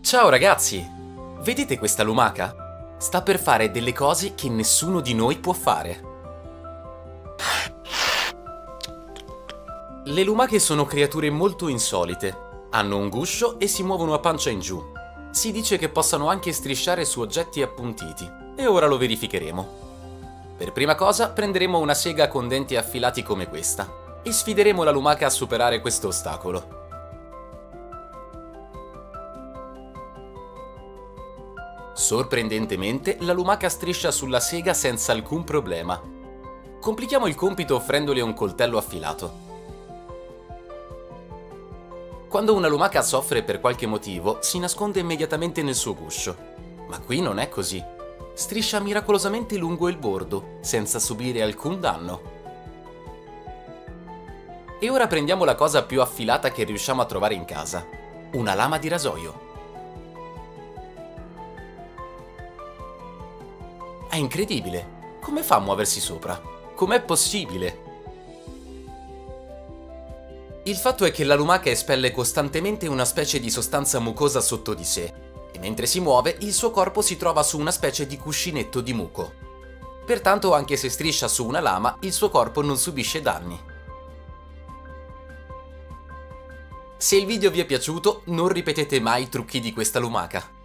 Ciao ragazzi! Vedete questa lumaca? Sta per fare delle cose che nessuno di noi può fare. Le lumache sono creature molto insolite. Hanno un guscio e si muovono a pancia in giù. Si dice che possano anche strisciare su oggetti appuntiti, e ora lo verificheremo. Per prima cosa prenderemo una sega con denti affilati come questa e sfideremo la lumaca a superare questo ostacolo. Sorprendentemente, la lumaca striscia sulla sega senza alcun problema. Complichiamo il compito offrendole un coltello affilato. Quando una lumaca soffre per qualche motivo, si nasconde immediatamente nel suo guscio. Ma qui non è così. Striscia miracolosamente lungo il bordo, senza subire alcun danno. E ora prendiamo la cosa più affilata che riusciamo a trovare in casa. Una lama di rasoio. È incredibile! Come fa a muoversi sopra? Com'è possibile? Il fatto è che la lumaca espelle costantemente una specie di sostanza mucosa sotto di sé, e mentre si muove il suo corpo si trova su una specie di cuscinetto di muco. Pertanto anche se striscia su una lama, il suo corpo non subisce danni. Se il video vi è piaciuto, non ripetete mai i trucchi di questa lumaca.